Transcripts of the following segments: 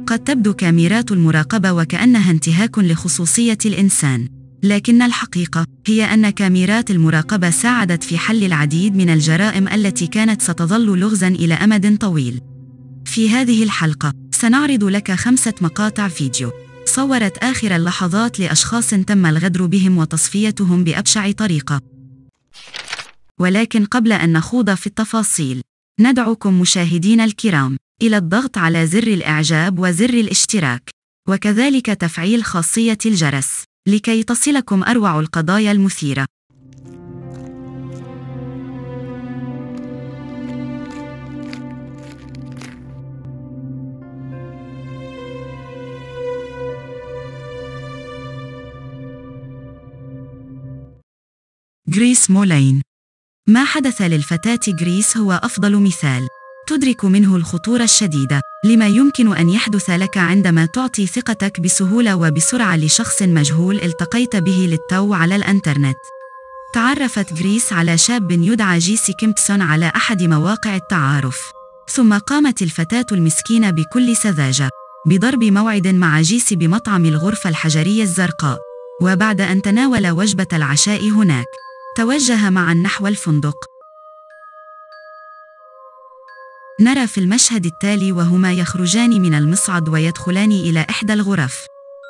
قد تبدو كاميرات المراقبة وكأنها انتهاك لخصوصية الإنسان، لكن الحقيقة هي أن كاميرات المراقبة ساعدت في حل العديد من الجرائم التي كانت ستظل لغزاً إلى أمد طويل. في هذه الحلقة سنعرض لك 5 مقاطع فيديو صورت آخر اللحظات لأشخاص تم الغدر بهم وتصفيتهم بأبشع طريقة. ولكن قبل أن نخوض في التفاصيل، ندعوكم مشاهدينا الكرام إلى الضغط على زر الإعجاب وزر الاشتراك، وكذلك تفعيل خاصية الجرس لكي تصلكم أروع القضايا المثيرة. غريس مولين. ما حدث للفتاة غريس هو أفضل مثال تدرك منه الخطورة الشديدة لما يمكن أن يحدث لك عندما تعطي ثقتك بسهولة وبسرعة لشخص مجهول التقيت به للتو على الإنترنت. تعرفت غريس على شاب يدعى جيسي كيمبسون على أحد مواقع التعارف، ثم قامت الفتاة المسكينة بكل سذاجة بضرب موعد مع جيسي بمطعم الغرفة الحجرية الزرقاء، وبعد أن تناول وجبة العشاء هناك توجه معا نحو الفندق. نرى في المشهد التالي وهما يخرجان من المصعد ويدخلان إلى إحدى الغرف،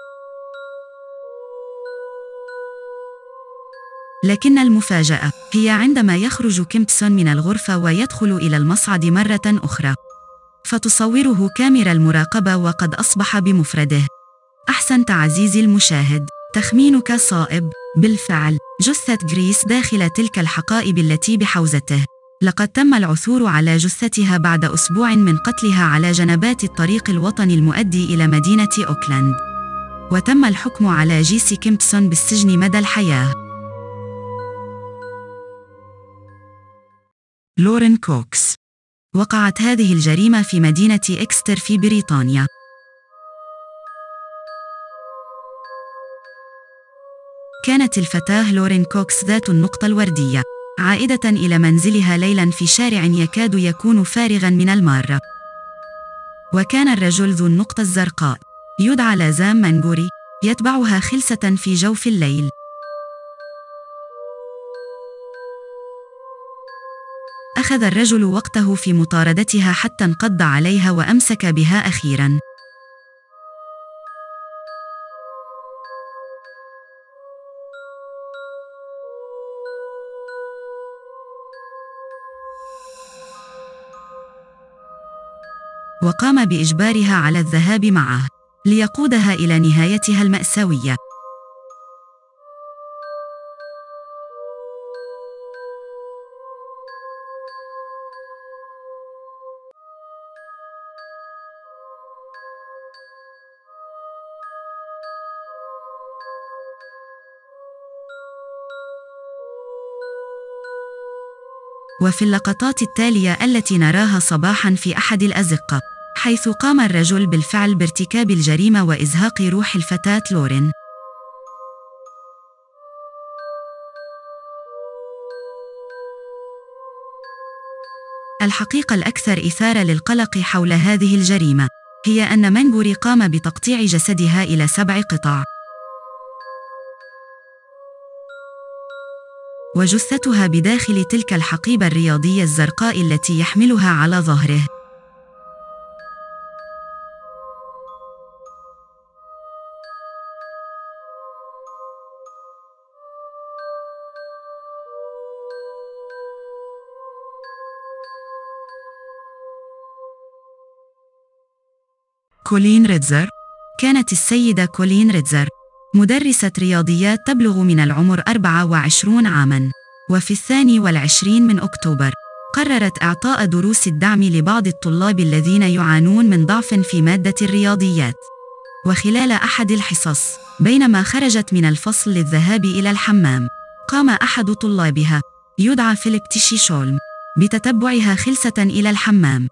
لكن المفاجأة هي عندما يخرج كيمبسون من الغرفة ويدخل إلى المصعد مرة أخرى، فتصوره كاميرا المراقبة وقد أصبح بمفرده. أحسنت عزيزي المشاهد، تخمينك صائب. بالفعل جثة غريس داخل تلك الحقائب التي بحوزته. لقد تم العثور على جثتها بعد أسبوع من قتلها على جنبات الطريق الوطني المؤدي إلى مدينة أوكلاند، وتم الحكم على جيسي كيمبسون بالسجن مدى الحياة. لورين كوكس. وقعت هذه الجريمة في مدينة إكستر في بريطانيا. كانت الفتاة لورين كوكس ذات النقطة الوردية عائدة إلى منزلها ليلاً في شارع يكاد يكون فارغاً من المارة، وكان الرجل ذو النقطة الزرقاء يدعى لازام مانغوري يتبعها خلسة في جوف الليل. أخذ الرجل وقته في مطاردتها حتى انقض عليها وأمسك بها أخيراً. وقام بإجبارها على الذهاب معه ليقودها إلى نهايتها المأساوية. وفي اللقطات التالية التي نراها صباحاً في أحد الأزقة، حيث قام الرجل بالفعل بارتكاب الجريمة وإزهاق روح الفتاة لورين. الحقيقة الأكثر إثارة للقلق حول هذه الجريمة هي أن مانغوري قام بتقطيع جسدها إلى 7 قطع، وجثتها بداخل تلك الحقيبة الرياضية الزرقاء التي يحملها على ظهره. كولين ريتزر. كانت السيدة كولين ريتزر مدرسة رياضيات تبلغ من العمر 24 عاماً، وفي 22 من أكتوبر قررت إعطاء دروس الدعم لبعض الطلاب الذين يعانون من ضعف في مادة الرياضيات. وخلال أحد الحصص بينما خرجت من الفصل للذهاب إلى الحمام، قام أحد طلابها يدعى فيليب تيشي شولم بتتبعها خلسة إلى الحمام.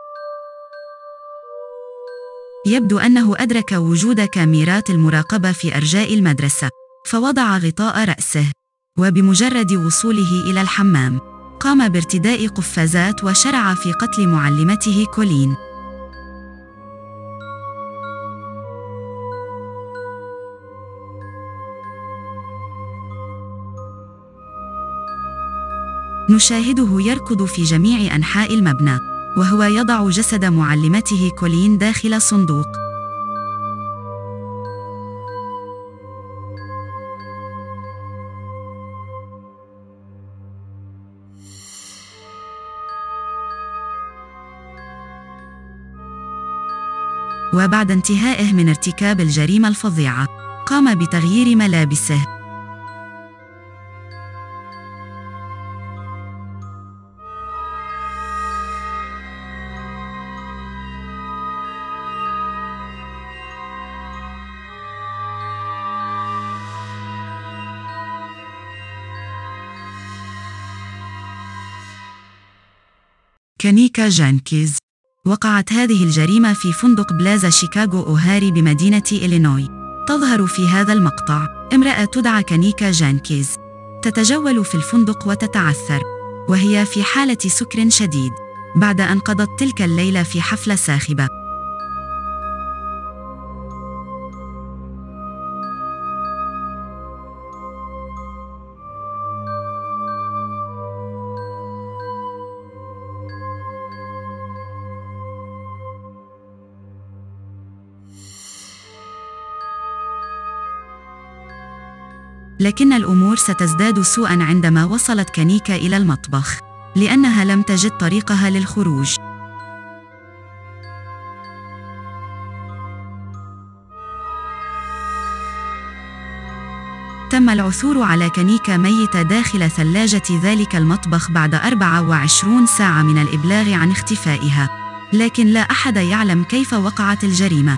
يبدو أنه أدرك وجود كاميرات المراقبة في أرجاء المدرسة، فوضع غطاء رأسه، وبمجرد وصوله إلى الحمام قام بارتداء قفازات وشرع في قتل معلمته كولين. نشاهده يركض في جميع أنحاء المبنى، وهو يضع جسد معلمته كولين داخل صندوق. وبعد انتهائه من ارتكاب الجريمة الفظيعة، قام بتغيير ملابسه. كانيكا جانكيز. وقعت هذه الجريمة في فندق بلازا شيكاغو أوهاري بمدينة إلينوي. تظهر في هذا المقطع امرأة تدعى كانيكا جانكيز تتجول في الفندق وتتعثر، وهي في حالة سكر شديد بعد أن قضت تلك الليلة في حفلة ساخبة. لكن الأمور ستزداد سوءاً عندما وصلت كانيكا إلى المطبخ، لأنها لم تجد طريقها للخروج. تم العثور على كانيكا ميتة داخل ثلاجة ذلك المطبخ بعد 24 ساعة من الإبلاغ عن اختفائها، لكن لا أحد يعلم كيف وقعت الجريمة.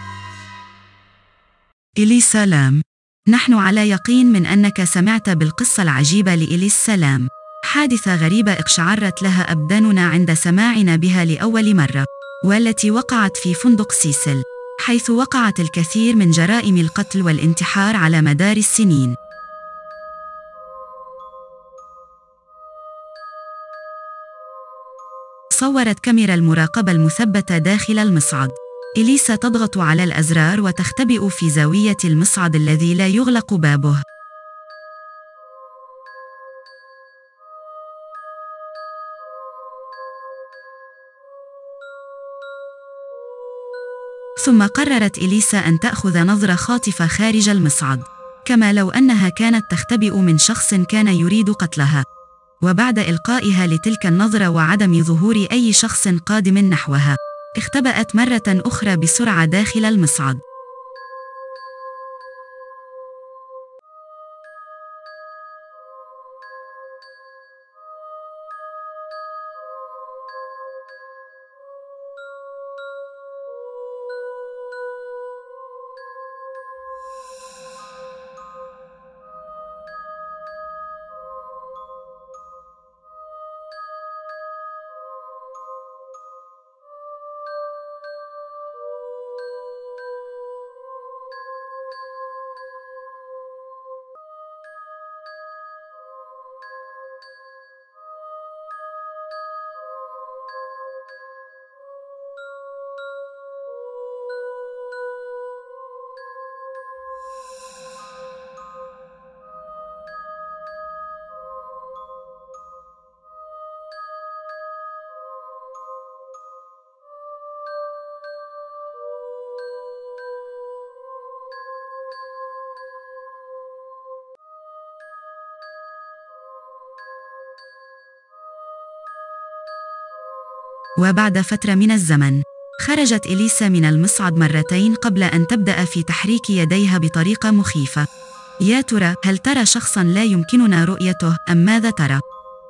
إليسا لام. نحن على يقين من أنك سمعت بالقصة العجيبة لإليس سلام، حادثة غريبة اقشعرت لها أبداننا عند سماعنا بها لأول مرة، والتي وقعت في فندق سيسل، حيث وقعت الكثير من جرائم القتل والانتحار على مدار السنين. صورت كاميرا المراقبة المثبتة داخل المصعد إليسا تضغط على الأزرار وتختبئ في زاوية المصعد الذي لا يغلق بابه. ثم قررت إليسا أن تأخذ نظرة خاطفة خارج المصعد، كما لو أنها كانت تختبئ من شخص كان يريد قتلها. وبعد إلقائها لتلك النظرة وعدم ظهور أي شخص قادم نحوها، اختبأت مرة أخرى بسرعة داخل المصعد. وبعد فترة من الزمن، خرجت إليسا من المصعد مرتين قبل أن تبدأ في تحريك يديها بطريقة مخيفة. يا ترى، هل ترى شخصاً لا يمكننا رؤيته أم ماذا ترى؟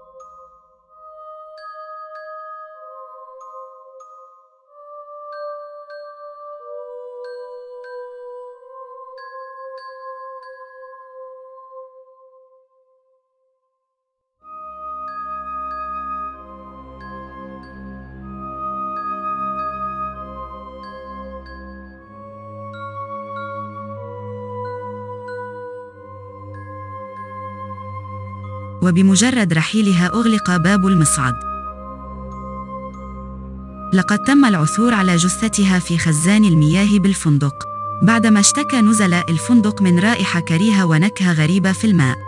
وبمجرد رحيلها أغلق باب المصعد. لقد تم العثور على جثتها في خزان المياه بالفندق، بعدما اشتكى نزلاء الفندق من رائحة كريهة ونكهة غريبة في الماء.